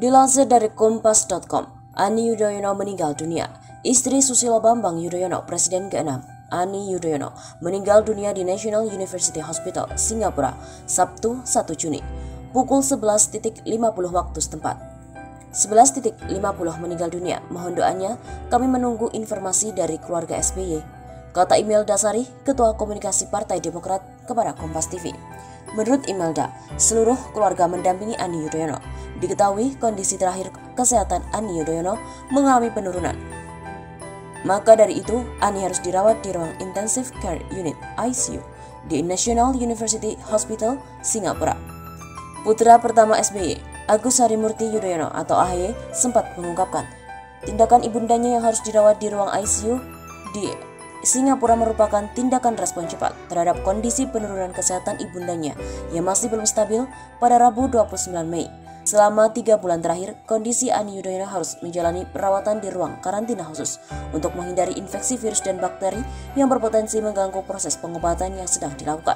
Dilansir dari kompas.com, Ani Yudhoyono meninggal dunia. Istri Susilo Bambang Yudhoyono, Presiden ke-6, Ani Yudhoyono, meninggal dunia di National University Hospital, Singapura, Sabtu 1 Juni, pukul 11.50 waktu setempat. 11.50 meninggal dunia, mohon doanya, kami menunggu informasi dari keluarga SBY, kata Imelda Sari, Ketua Komunikasi Partai Demokrat kepada Kompas TV. Menurut Imelda, seluruh keluarga mendampingi Ani Yudhoyono. Diketahui kondisi terakhir kesehatan Ani Yudhoyono mengalami penurunan. Maka dari itu, Ani harus dirawat di ruang Intensive Care Unit (ICU) di National University Hospital, Singapura. Putra pertama SBY, Agus Harimurti Yudhoyono atau AHY, sempat mengungkapkan, tindakan ibundanya yang harus dirawat di ruang ICU di Singapura merupakan tindakan respon cepat terhadap kondisi penurunan kesehatan ibundanya yang masih belum stabil pada Rabu 29 Mei. Selama 3 bulan terakhir, kondisi Ani Yudhoyono harus menjalani perawatan di ruang karantina khusus untuk menghindari infeksi virus dan bakteri yang berpotensi mengganggu proses pengobatan yang sedang dilakukan.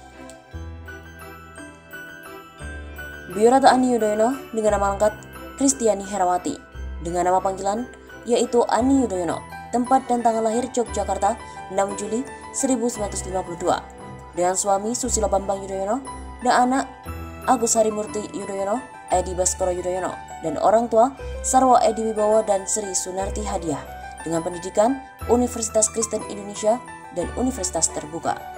Biodata Ani Yudhoyono dengan nama lengkap Kristiani Herawati, dengan nama panggilan yaitu Ani Yudhoyono. Tempat dan tanggal lahir Yogyakarta 6 Juli 1952, dengan suami Susilo Bambang Yudhoyono dan anak Agus Harimurti Yudhoyono, Edi Baskoro Yudhoyono, dan orang tua Sarwo Edi Wibowo dan Sri Sunarti Hadiah, dengan pendidikan Universitas Kristen Indonesia dan Universitas Terbuka.